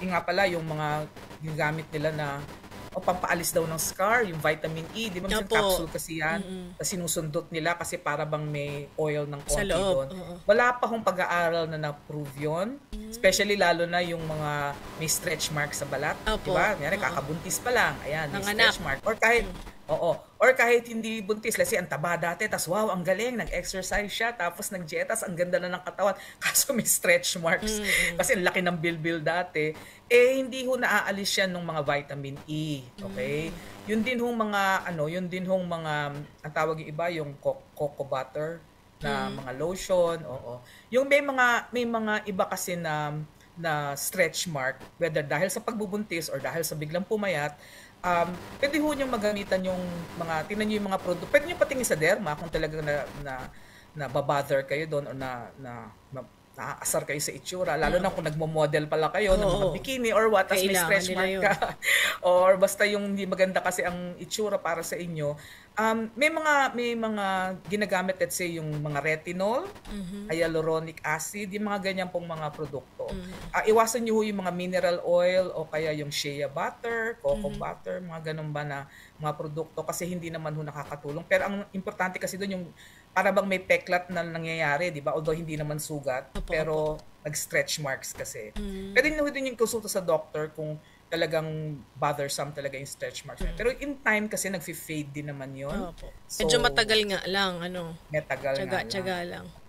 Yung nga pala yung mga ginagamit nila na pampaalis daw ng scar, yung vitamin E, 'di ba minsan Opo. capsule kasi 'yan, Mm. ta's sinusundot nila kasi para bang may oil ng Sa konti loob, do'n. oo. Wala pa hong pag-aaral na na-prove 'yun, Hmm. especially lalo na yung mga may stretch mark sa balat, 'di Opo, ba? Kunyari oo. kakabuntis pa lang, ayan may Nanganak. stretch mark or kahit Hmm. oo, or kahit hindi buntis, let's say ang taba dati ta's wow ang galing nag-exercise siya tapos nag-dieta ta's ang ganda na ng katawan, kaso may stretch marks Mm. kasi ang laki ng bilbil dati, eh, hindi ho naaalis yan nung mga vitamin E, okey? Hmm. Yun din hong mga ano, yun din hong mga ang tawag yung iba yung cocoa butter na Mhm. mga lotion, oo. Yung may mga iba kasi na na stretch mark, whether dahil sa pagbubuntis or dahil sa biglang pumayat, puwede ho niyong magamitan yung mga tingnan niyo yung mga puwede niyong patingin sa derma kung talagang naba-bother kayo dun or naaasar kayo sa itsura lalo na Oo. kung nagmo-model pala kayo ng mga Oo. bikini or what ta's may Kailangan stretch nila mark ka 'yun. or basta yung hindi maganda kasi ang itsura para sa inyo, may mga ginagamit, let's say yung mga retinol, Mhm. hyaluronic acid, yung mga ganyan pong mga produkto. Mhm. Iwasan niyo ho yung mga mineral oil o kaya yung shea butter, cocoa Mhm. butter, mga gano'n ba na mga produkto kasi hindi naman ho nakakatulong. Pero ang importante kasi do'n yung para bang may peklat na nangyayari, 'di ba? Although hindi naman sugat, Opo, opo. pero nag-stretch marks kasi. Hmm. Puwede niyo din yung konsulta sa doctor kung talagang bothersome talaga yung stretch marks na yun. Pero Mm. in time kasi nagfe-fade din naman 'yun. Opo. So, Medyo matagal nga lang ano, matagal nga lang. tiyaga-tiyaga lang.